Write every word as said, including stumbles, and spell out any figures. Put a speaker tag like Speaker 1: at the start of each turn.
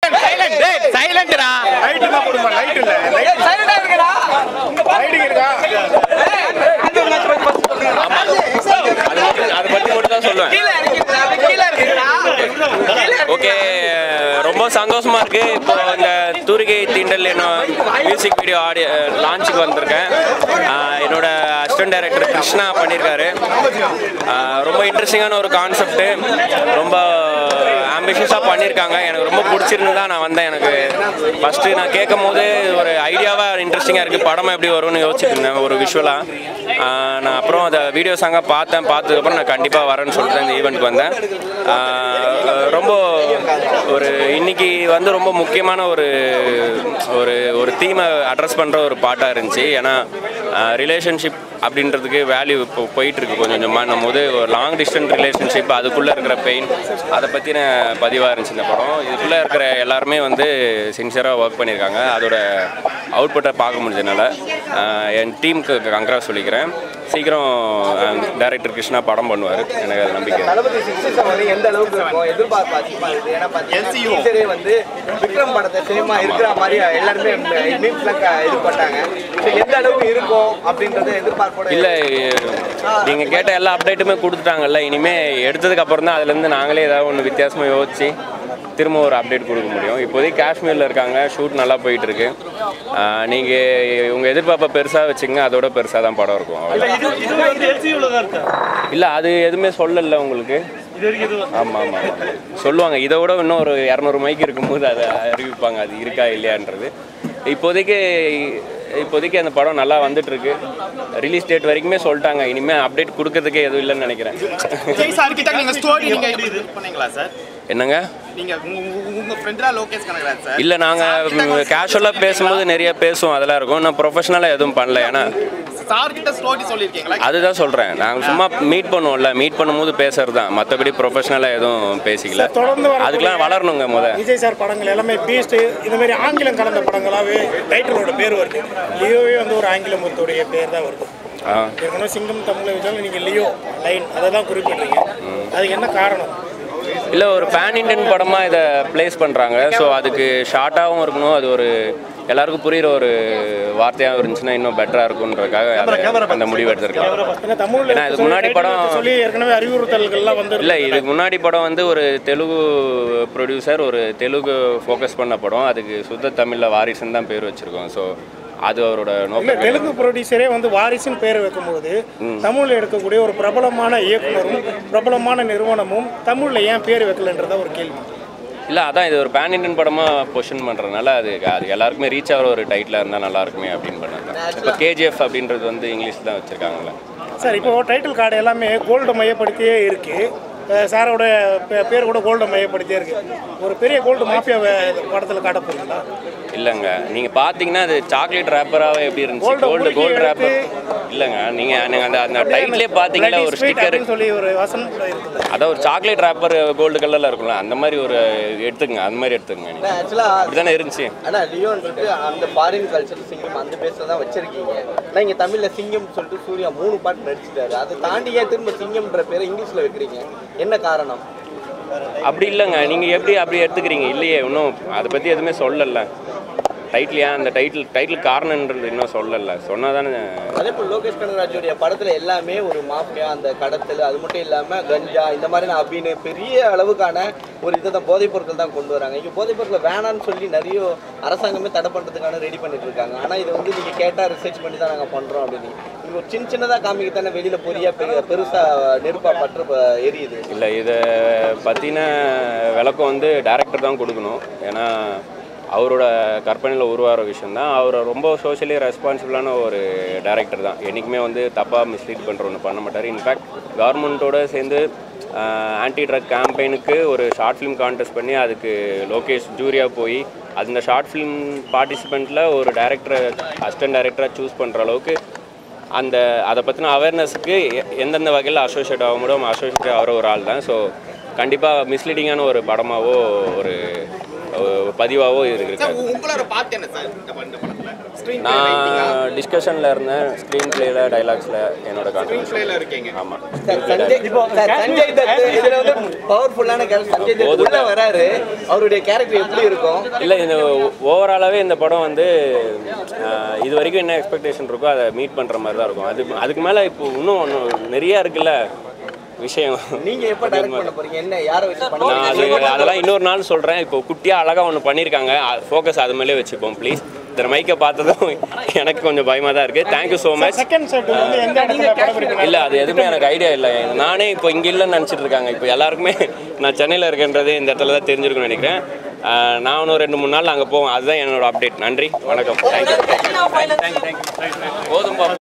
Speaker 1: Silent silent டேய் சைலண்ட்டா light தான் போடுமா லைட் இல்ல லைட் சைலண்டா இருக்குடா லைட் இருக்கா
Speaker 2: அது பத்தி மட்டும் தான் சொல்லுவேன்.
Speaker 1: கீழ இருக்குடா கீழ இருக்குடா
Speaker 2: ஓகே, ரொம்ப சந்தோஷமா இருக்கு. இப்போ இந்த தூரிகை தீண்டல் என்ன மியூசிக் வீடியோ ஆடியோ லான்ச்சுக்கு வந்திருக்கேன். என்னோட அசிஸ்டன்ட் டைரக்டர் கிருஷ்ணா பண்ணியிருக்காரு. ரொம்ப இன்ட்ரெஸ்டிங்கான ஒரு கான்செப்ட்டு, ரொம்ப ஆம்பிஷியஸாக பண்ணியிருக்காங்க. எனக்கு ரொம்ப பிடிச்சிருந்து தான் நான் வந்தேன். எனக்கு ஃபஸ்ட்டு நான் கேட்கும் போது ஒரு ஐடியாவாக இன்ட்ரெஸ்டிங்காக இருக்குது, படமாக எப்படி வரும்னு யோசிச்சுட்டு இருந்தேன் ஒரு விஷுவலாக. நான் அப்புறம் அந்த வீடியோ சாங்காக பார்த்தேன். பார்த்ததுக்கப்புறம் நான் கண்டிப்பாக வரேன்னு சொல்லிட்டு இந்த ஈவெண்ட்டுக்கு வந்தேன். ரொம்ப ஒரு இன்னைக்கு வந்து ரொம்ப முக்கியமான ஒரு ஒரு ஒரு தீமை அட்ரஸ் பண்ணுற ஒரு பாட்டாக இருந்துச்சு. ஏன்னா ரிலேஷன்ஷிப் அப்படின்றதுக்கு வேல்யூ இப்போ போயிட்டுருக்கு கொஞ்சம் கொஞ்சமாக. நம்ம போது ஒரு லாங் டிஸ்டன்ஸ் ரிலேஷன்ஷிப், அதுக்குள்ளே இருக்கிற பெயின், அதை பற்றின பதிவாக இருந்துச்சு இந்த படம். இதுக்குள்ளே இருக்கிற எல்லாருமே வந்து சின்சியராக ஒர்க் பண்ணியிருக்காங்க. அதோட அவுட்புட்டை பார்க்க முடிஞ்சதுனால என் டீமுக்கு கங்க்ராஸ் சொல்லிக்கிறேன். சீக்கிரம் டைரக்டர் கிருஷ்ணா படம் பண்ணுவார், எனக்கு அது நம்பிக்கை.
Speaker 3: தளபதி சிக்ஸ்டி வந்து எந்த அளவுக்கு இருக்கும் எதிர்பார்ப்பு அதிகமாக இருக்குது. ஏன்னா பார்த்தீங்கன்னா வந்து விக்ரம் படத்தை சினிமா இருக்கிற மாதிரி எல்லாருமே மீன்ஸ்லாம் இது பண்ணாங்க. எந்த அளவுக்கு இருக்கும் அப்படின்றத எதிர்பார்ப்போட
Speaker 2: இல்லை, நீங்கள் கேட்ட எல்லா அப்டேட்டுமே கொடுத்துட்டாங்கல்ல. இனிமேல் எடுத்ததுக்கு அப்புறம் தான் அதுலேருந்து நாங்களே ஏதாவது ஒன்று வித்தியாசமாக யோசிச்சு திரும்ப ஒரு அப்டேட் கொடுக்க முடியும். இப்போதைக்கு காஷ்மீரில் இருக்காங்க, ஷூட் நல்லா போயிட்டுருக்கு. நீங்கள் உங்கள் எதிர்பார்ப்பை பெருசாக வச்சுங்க, அதோட பெருசாக தான் படம் இருக்கும். இல்லை, அது எதுவுமே சொல்லலை உங்களுக்கு. ஆமாம் ஆமாம் ஆமாம் சொல்லுவாங்க. இதை விட இன்னும் ஒரு இரநூறு மைக்கு இருக்கும்போது அதை அறிவிப்பாங்க, அது இருக்கா இல்லையான்றது. இப்போதைக்கு இப்போதைக்கு அந்த படம் நல்லா வந்துட்டுருக்கு. ரிலீஸ் டேட் வரைக்குமே சொல்லிட்டாங்க. இனிமேல் அப்டேட் கொடுக்கறதுக்கே எதுவும் இல்லைன்னு நினைக்கிறேன். என்னங்க? இல்லை, நாங்கள் கேஷுவலாக பேசும்போது நிறைய பேசுவோம், அதெல்லாம் இருக்கும். நான் ப்ரொஃபஷனலாக எதுவும் பண்ணல. ஏன்னா அதுதான் சொல்கிறேன், நாங்கள் சும்மா மீட் பண்ணுவோம்ல, மீட் பண்ணும்போது பேசுறது தான், மற்றபடி ப்ரொஃபஷனலாக எதுவும் பேசிக்கல. அதுக்கெல்லாம் வளரணுங்க. முதல்
Speaker 4: விஜய் சார் படங்கள் எல்லாமே பீஸ்ட்டு இந்த மாதிரி ஆங்கிலம் கலந்த படங்களாகவே டைட்டிலோட பேர் வருது. லியோவே வந்து ஒரு ஆங்கில முத்தோடைய பேர் தான் வருது. ஏற்கனவே சிங்கம் தமிழை வச்சாலும் நீங்கள் லியோ லைன் அதை தான் குறிப்பிட்றீங்க. அதுக்கு என்ன காரணம்?
Speaker 2: இல்லை, ஒரு பேன் இண்டியன் படமாக இதை பிளேஸ் பண்ணுறாங்க. ஸோ அதுக்கு ஷார்ட்டாகவும் இருக்கணும், அது ஒரு எல்லாருக்கும் புரிகிற ஒரு வார்த்தையாக இருந்துச்சுன்னா இன்னும் பெட்டராக இருக்குன்றதுக்காக அந்த முடிவு எடுத்திருக்காங்க. ஏன்னா இதுக்கு முன்னாடி படம்
Speaker 4: சொல்லி ஏற்கனவே அறிவுறுத்தல்கள்லாம் வந்து
Speaker 2: இல்லை, இதுக்கு முன்னாடி படம் வந்து ஒரு தெலுங்கு ப்ரொடியூசர் ஒரு தெலுங்கு ஃபோக்கஸ் பண்ண படம், அதுக்கு சுத்த தமிழில் வாரிசுன்னு தான் பேர் வச்சுருக்கோம். ஸோ அது அவரோட நோக்கம்.
Speaker 4: தெலுங்கு ப்ரொடியூசரே வந்து வாரிசுன்னு பேர் வைக்கும்போது தமிழில் எடுக்கக்கூடிய ஒரு பிரபலமான இயக்குனரும் பிரபலமான நிறுவனமும் தமிழில் ஏன் பேர் வைக்கலன்றத ஒரு கேள்வி.
Speaker 2: இல்லை, அதான் இது ஒரு பேன் இண்டியன் படமாக பொசிஷன் பண்ணுறதுனால அது அது எல்லாருக்குமே ரீச் ஆகிற ஒரு டைட்டிலாக இருந்தால் நல்லா இருக்குமே அப்படின்னு பண்ணாங்க. இப்போ கேஜிஎஃப் அப்படின்றது வந்து இங்கிலீஷ் தான் வச்சுருக்காங்களே
Speaker 4: சார். இப்போது டைட்டில் கார்டு எல்லாமே கோல்டு மையப்படுத்தியே இருக்குது. சாரோட பேர் கூட கோல்டை மையப்படுத்தியே இருக்குது. ஒரு பெரிய கோல்டு மாஃபியா படத்தில் காட்ட போகிறீங்களா?
Speaker 2: இல்லைங்க, நீங்கள் பார்த்தீங்கன்னா அது சாக்லேட் ரேப்பராகவே எப்படி இருந்துச்சு, கோல்டு கோல்டு ரேப்பர் இல்லைங்க. நீங்கள் நீங்கள் அந்த அந்த டைட்டிலே பார்த்தீங்கன்னா ஒரு ஸ்டிக்கர்
Speaker 4: சொல்லி ஒரு வசனம் கூட இருக்குது.
Speaker 2: அதான் ஒரு சாக்லேட் ரேப்பர் கோல்டு கலரில் இருக்கும்ல, அந்த மாதிரி ஒரு எடுத்துங்க, அந்த மாதிரி எடுத்துங்க. நீங்கள்
Speaker 3: ஆக்சுவலாக
Speaker 2: அப்படிதானே இருந்துச்சு.
Speaker 3: ஆனால் லியோன்றது அந்த ஃபாரின் கல்ச்சர் சிங்கம் அந்த பேஸில் தான் வச்சுருக்கீங்க. ஆனால் இங்கே தமிழில் சிங்கம்னு சொல்லிட்டு சூர்யா மூணு பாட்டு நடிச்சிட்டாரு. அதை தாண்டியே திரும்ப சிங்கம்ன்ற பேரை இங்கிலீஷில் வைக்கிறீங்க, என்ன காரணம்?
Speaker 2: அப்படி இல்லைங்க, நீங்கள் எப்படி அப்படி எடுத்துக்கிறீங்க? இல்லையே, இன்னும் அதை பற்றி எதுவுமே சொல்லலை. டைட்டில் ஏன் அந்த டைட்டில் டைட்டில் காரணன்றது இன்னும் சொல்லலை, சொன்னால் தானே.
Speaker 3: அதே போல் லோகேஷ் கனகராஜோடைய படத்தில் எல்லாமே ஒரு மாஃபியா, அந்த கடத்தல், அது மட்டும் இல்லாமல் கஞ்சா இந்த மாதிரி அப்படின்னு பெரிய அளவுக்கான ஒரு இதை தான் போதைப் பொருட்கள் தான் கொண்டு வராங்க. இங்கே போதைப் பொருட்கள் வேணான்னு சொல்லி நிறைய அரசாங்கமே தடை பண்ணுறதுக்கான ரெடி பண்ணிட்டு இருக்காங்க. ஆனால் இதை வந்து நீங்கள் கேட்டால் ரிசர்ச் பண்ணி தான் நாங்கள் பண்ணுறோம் அப்படின்னு நீங்கள் ஒரு சின்ன சின்னதாக காமிக்கத்தானே வெளியில் பொரியா பெரிய பெருசாக நெருப்பாக பற்று எரியுது.
Speaker 2: இல்லை, இதை பற்றின விளக்கம் வந்து டைரக்டர் தான் கொடுக்கணும். ஏன்னா அவரோட கற்பனையில் உருவாகிற விஷயந்தான். அவர் ரொம்ப சோஷியலி ரெஸ்பான்சிபிளான ஒரு டைரக்டர் தான். என்றைக்குமே வந்து தப்பாக மிஸ்லீட் பண்ணுற ஒன்று பண்ண மாட்டார். இன்ஃபேக்ட் கவர்மெண்ட்டோடு சேர்ந்து ஆன்டி ட்ரக் கேம்பெயினுக்கு ஒரு ஷார்ட் ஃபிலிம் கான்டெஸ்ட் பண்ணி அதுக்கு லோகேஷ் ஜூரியாக போய் அந்த ஷார்ட் ஃபிலிம் பார்ட்டிசிபெண்ட்டில் ஒரு டைரக்டரை அசிஸ்டன்ட் டைரக்டராக சூஸ் பண்ணுற அளவுக்கு அந்த அதை பற்றின அவேர்னஸுக்கு எந்தெந்த வகையில் அசோசியேட் ஆக முடியும் அசோசியேட் ஆகிற ஒரு ஆள் தான். ஸோ கண்டிப்பாக மிஸ்லீடிங்கான ஒரு படமாவோ ஒரு பதிவாவோ இருக்கு.
Speaker 1: உங்களோட பார்த்து என்ன சார் இந்த படத்துல
Speaker 2: நான் டிஸ்கஷனில் இருந்தேன், ஸ்க்ரீன் பிளேயில் டைலாக்ஸில் என்னோட கான்ட்ரிபியூஷன்
Speaker 1: இருக்கீங்க.
Speaker 2: ஆமாம்.
Speaker 3: சஞ்சய் இப்போ சஞ்சய் தத் இதுல வந்து பவர்ஃபுல்லான கேரக்டர் சஞ்சய் தத் உள்ள வராரு. அவருடைய கேரக்டர் எப்படி இருக்கும்?
Speaker 2: இல்லை, இந்த ஓவராலாகவே இந்த படம் வந்து ஆஹ், இது வரைக்கும் என்ன எக்ஸ்பெக்டேஷன் இருக்கோ அதை மீட் பண்ணுற மாதிரி தான் இருக்கும். அது அதுக்கு மேலே இப்போ இன்னும் ஒன்றும் நிறையா இருக்குல்ல விஷயம்.
Speaker 3: நீங்க எப்ப டைரக்ட் பண்ண போறீங்க? என்ன யாரை வச்சு
Speaker 2: நான்
Speaker 3: பண்ணுவீங்க?
Speaker 2: அது அதெல்லாம் இன்னொரு நாள் சொல்கிறேன். இப்போ குட்டியாக அழகாக ஒன்று பண்ணியிருக்காங்க, ஃபோக்கஸ் அது மேலே வச்சுப்போம் ப்ளீஸ். இந்த மைக்கை பார்த்ததும் எனக்கு கொஞ்சம் பயமாக தான் இருக்குது. Thank you so much.
Speaker 4: Second set வந்து எந்த இடத்துல படம் இருக்கு?
Speaker 2: இல்லை, அது எதுவுமே எனக்கு ஐடியா இல்லை. நானே இப்போ இங்கே இல்லைன்னு நினச்சிட்டு இருக்காங்க. இப்போ எல்லாருக்குமே நான் சென்னையில் இருக்கேன்றது இந்த இடத்துல தான் தெரிஞ்சிருக்குன்னு நினைக்கிறேன். ஆஹ், நான் இன்னும் ரெண்டு மூணு நாள் அங்கே போவேன். அதுதான் என்னோட அப்டேட். நன்றி, வணக்கம். தேங்க்யூ. போதும்பா.